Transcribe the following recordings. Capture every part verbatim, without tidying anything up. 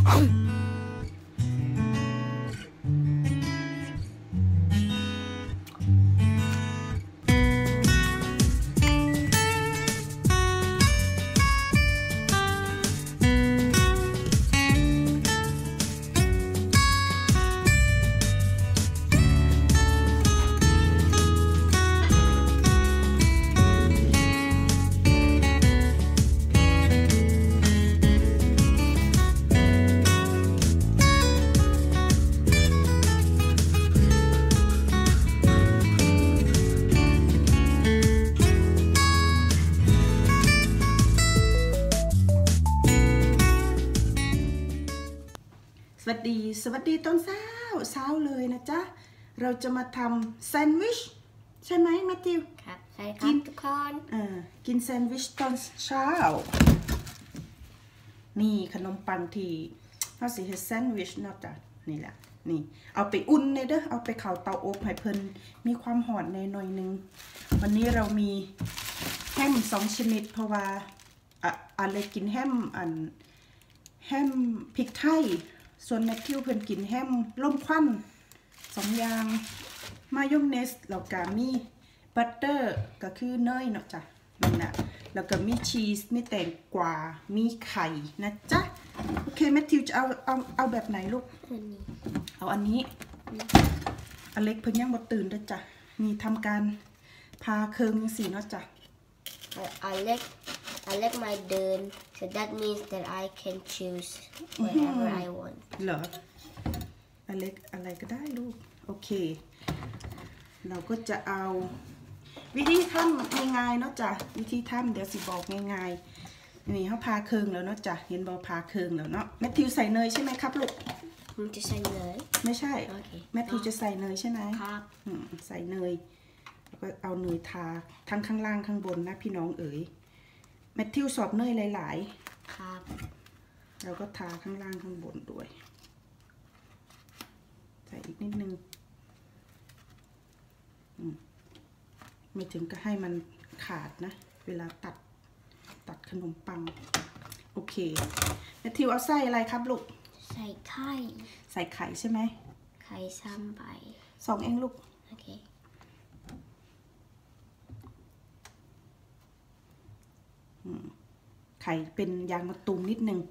สวัสดีสวัสดีตอนเช้าเช้าเลยนะจ๊ะเราจะมาทำแซนด์วิชใช่ไหมแมทธิวครับใช่ครับทุกคนอ่ากินแซนด์วิชตอนเช้านี่ขนมปังที่เขาสิเฮ็ดแซนด์วิชเนาะจ๊ะนี่แหละนี่เอาไปอุ่นเลยเด้อเอาไปเข้าเตาอบให้เพิ่นมีความหอมในหน่อยนึงวันนี้เรามีแฮมสองชนิดเพราะว่าอ่ะอะไรกินแฮมอันแฮมพริกไทยส่วนแมทธิวเพิ่นกินแฮมล่มควันสองอย่างมายองเนสแล้วก็มีบัตเตอร์ก็คือเนยเนาะจ้ะนั่นแหละแล้วก็มีชีสมีแตงกวามีไข่นะจ๊ะโอเคแมทธิวจะเอาเอาเอาแบบไหนลูกเอาอันนี้อเล็กเพิ่นยังบ่ตื่นเด้อจ้ะมีทำการพาเคิงจังซี่เนาะจ้ะอเล็กอเล็กมาเดิน so that means that I can choose whatever I want เหรออเล็กอะไรก็ได้ลูกโอเคเราก็จะเอาวิธีทำง่ายๆเนาะจ้ะวิธีทำเดี๋ยวสิบอกง่ายๆนี่เขาพาเคิงแล้วเนาะจ้ะเห็นบอพาเคิงแล้วเนาะแมทธิวใส่เนยใช่ไหมครับลูกมันจะใส่เนยไม่ใช่แมทธิวจะใส่เนยใช่ไหมครับใส่เนยแล้วก็เอาเนยทาทั้งข้างล่างข้างบนนะพี่น้องเอ๋ยแมทธิวสอบเนยหลายๆครับเราก็ทาข้างล่างข้างบนด้วยใส่อีกนิดนึงไม่ถึงก็ให้มันขาดนะเวลาตัดตัดขนมปังโอเคแมทธิวเอาใส่อะไรครับลูกใส่ไข่ใส่ไข่ใช่ไหมไข่ซ้ำไปสองเองลูกโอเคไข่เป็นยางมะตูมนิดนึง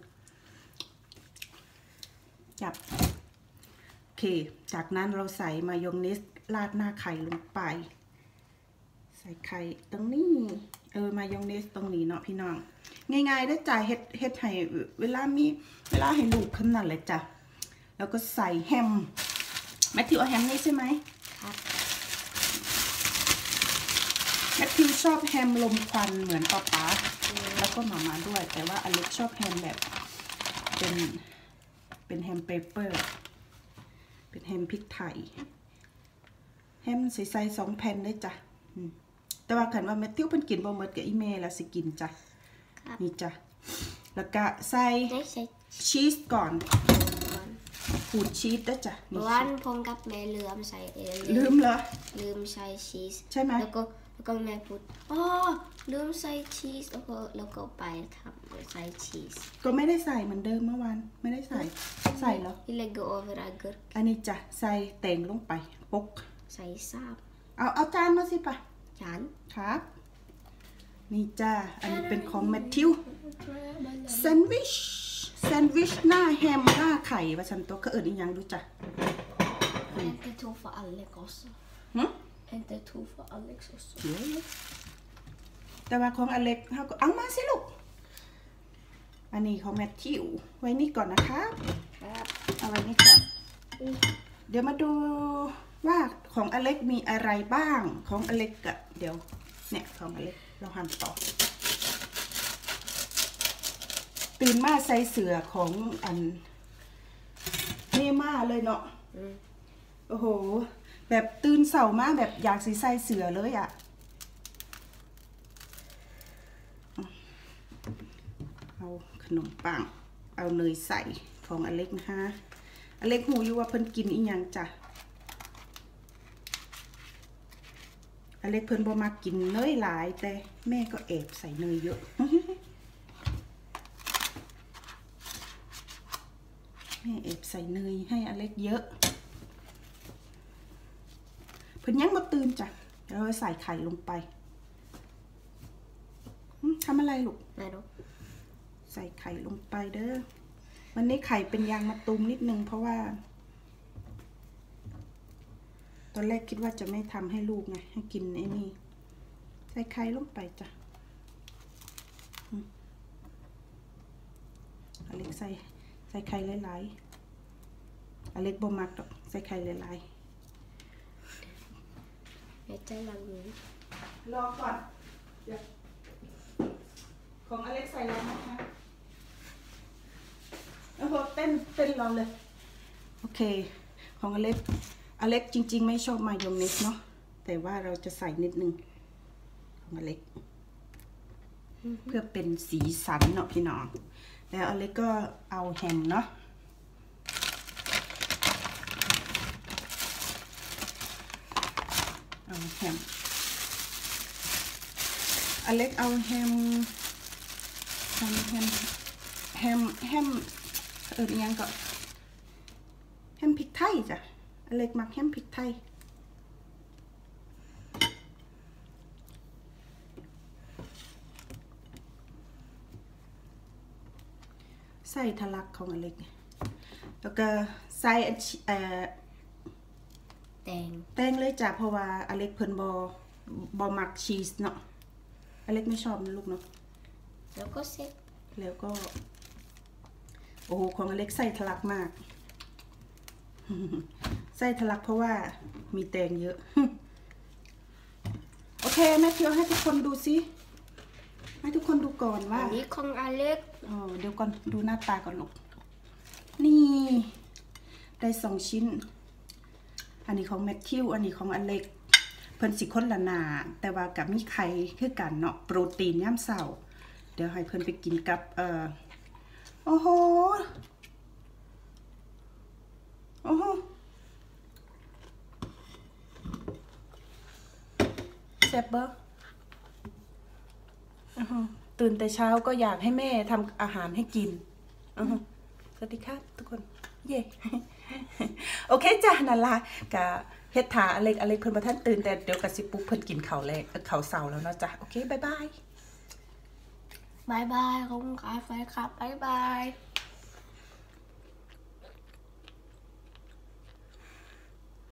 จับโอเคจากนั้นเราใส่มายองเนสราดหน้าไข่ลงไปใส่ไข่ตรงนี้เออมายองเนสตรงนี้เนาะพี่น้องง่ายๆได้จ่ายเฮ็ดเฮ็ดให้เวลามีเวลาให้ลูกขนาดเลยจ้ะแล้วก็ใส่แฮมแมทธิวเอาแฮมนี่ใช่ไหมครับแมทธิวชอบแฮมลมควันเหมือนป๊าป๊าแล้วก็หมามาด้วยแต่ว่าอเล็กชอบแฮมแบบเป็นเป็นแฮมเปเปอร์เป็นแฮมพริกไทยแฮมใส่ๆสองแผ่นได้จ้ะแต่ว่าขันว่าแมทธิวเป็นกินบ่หมดกับอีเมลแล้วสิกินจ้ะนี่จ้ะแล้วก็ใส่ชีสก่อนขูดชีสได้จ้ะวันพงกับแม่ลืมใส่ลืมเหรอลืมใส่ชีสใช่ไหมแล้วก็แล้วก็แม่พูดอ๋อลืมใส่ชีสแล้วก็แล้วก็ไปทำใส่ชีสก็ไม่ได้ใส่เหมือนเดิมเมื่อวานไม่ได้ใส่ใส่เหรออีเล็กก็โอเวอร์อาเกอร์อันนี้จ้ะใส่แตงลงไปปกใส่ซาบเอาเอาจานมาสิปะจานครับนี่จ้าอันนี้เป็นของแมทธิวแซนด์วิชแซนด์วิชหน้าแฮมหน้าไข่ว่าฉันตัวก็เอิญอีกอย่างดูจ้ะ and the two for Alex also and the two for Alex also แต่ว่าของอเล็กเขาก็เอามาสิลูกอันนี้ของแมทธิวไว้นี่ก่อนนะคะเอาไว้นี่ก่อนเดี๋ยวมาดูว่าของอเล็กมีอะไรบ้างของอเล็กอะเดี๋ยวเนี่ยของอเล็กเราหั่นต่อตื่นมาใส่เสือของอันเนม่าเลยเนาะโอ้โหแบบตื่นเสามาแบบอยากสีใส่เสือเลยอะเอาขนมปังเอาเนยใส่ของอเล็กนะคะอเล็กหูอยู่ว่าเพิ่นกินอีหยังจ้ะอเล็กเพิ่นบ่มากินเนยหลายแต่แม่ก็แอบใส่เนยเยอะแม่เอบใส่เนยให้อเล็กเยอะเพิ่นยังมาตื่นจ้ะแล้วใส่ไข่ลงไปทำอะไรลูกไม่รู้ใส่ไข่ลงไปเด้อวันนี้ไข่เป็นยางมะตูมนิดนึงเพราะว่าตอนแรกคิดว่าจะไม่ทำให้ลูกไงให้กินไอ้นี่ใส่ไข่ลงไปจ้ะอเล็กใส่ใส่ไข่หลายๆอเล็กบ่มักดอกใส่ไข่หลายๆไม่ใจลังเลยรอก่อนของอเล็กใส่แล้วนะคะโอ้โหเต้นเต้นรอเลยโอเคของอเล็กอเล็กจริงๆไม่ชอบมายองเนสเนาะแต่ว่าเราจะใส่นิดนึงของอเล็กเพื่อเป็นสีสันเนาะพี่น้องแล้วอเล็กก็เอาแฮมเนาะเอาแฮมอเล็กเอาแฮมแฮมแฮมแฮมแฮมเออยังก็แฮมพริกไทยจ้ะอเล็กมักแฮมพริกไทยใส่ทะลักของอเล็กแล้วก็ใส่เอ่อแตงแตงเลยจ้ะเพราะว่าอเล็กเพิ่นบอบอมักชีสเนาะอเล็กไม่ชอบนะลูกเนาะแล้วก็เซ็ตแล้วก็โอ้โหของอเล็กใส่ทะลักมากใส่ทะลักเพราะว่ามีแตงเยอะโอเคแม่เทียวให้ทุกคนดูสิให้ทุกคนดูก่อนว่าอันนี้ของอเล็กอ๋อเดี๋ยวก่อนดูหน้าตาก่อนลูกนี่ได้สองชิ้นอันนี้ของแมทธิวอันนี้ของอเล็กเพิ่นสิคนละหนาแต่ว่ากับมีไข่คือกันเนาะโปรตีนย่ำเสาเดี๋ยวให้เพิ่นไปกินกับเอ่อโอ้โหโอ้โหแซ่บบ่ตื่นแต่เช้าก็อยากให้แม่ทำอาหารให้กินสวัสดีครับทุกคนเย่โอเคจ้ะนั่นละกะเฮ็ดถาอเล็กอเล็กเพิ่นบ่ทันตื่นแต่เดี๋ยวกะสิปลุกเพิ่นกินข้าวแลกข้าวเช้าแล้วเนาะจ้ะโอเคบ๊ายบายบายบายขอบคุณครับบายบาย